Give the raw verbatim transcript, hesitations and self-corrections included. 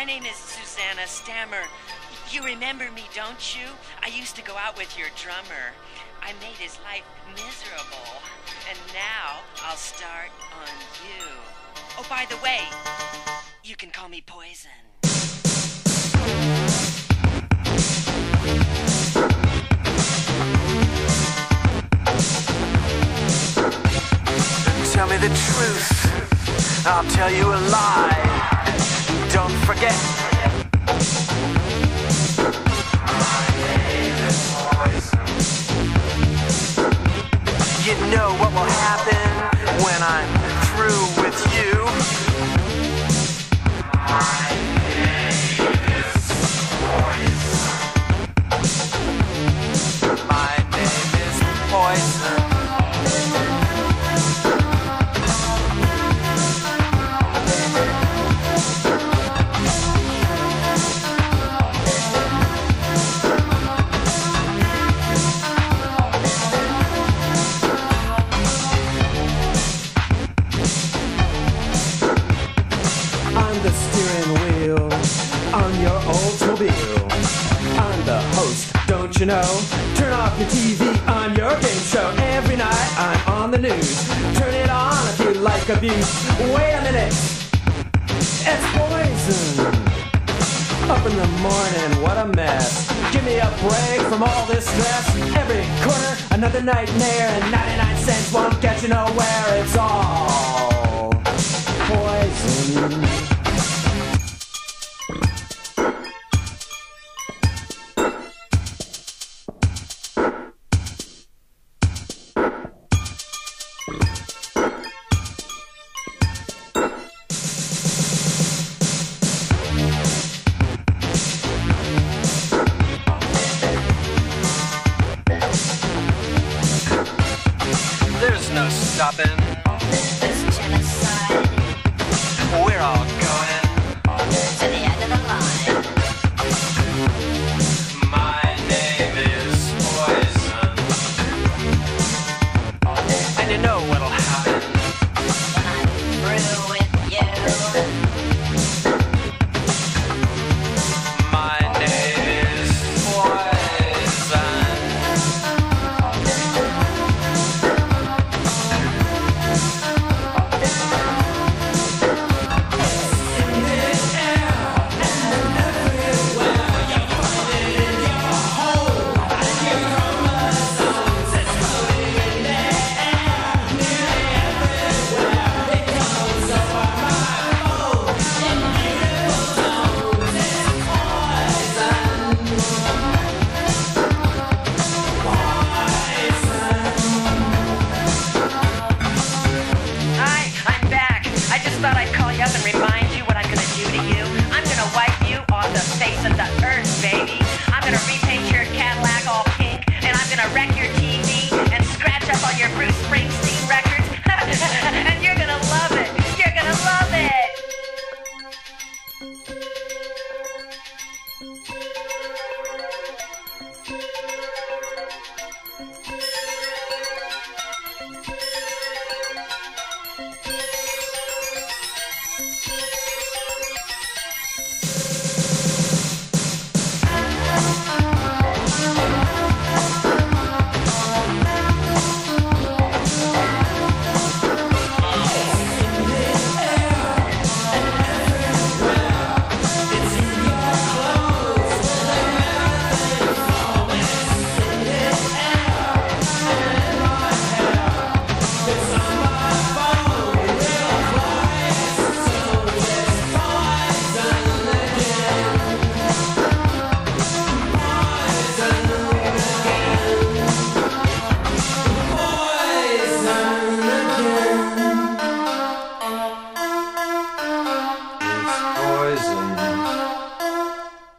name is Susanna Stammer. You remember me, don't you? I used to go out with your drummer. I made his life miserable. And now I'll start on you. Oh, by the way, you can call me Poison. Tell me the truth, I'll tell you a lie. Don't forget, my name is Poison. You know what will happen when I'm through with you. My name is Poison. My name is Poison. I'm the steering wheel on your Oldsmobile. I'm the host, don't you know? Turn off your T V on your game show. Every night I'm on the news. Turn it on if you like abuse. Wait a minute, it's Poison. Up in the morning, what a mess. Give me a break from all this stress. Every corner, another nightmare, and ninety-nine cents won't get you nowhere. It's all poison. There's no stopping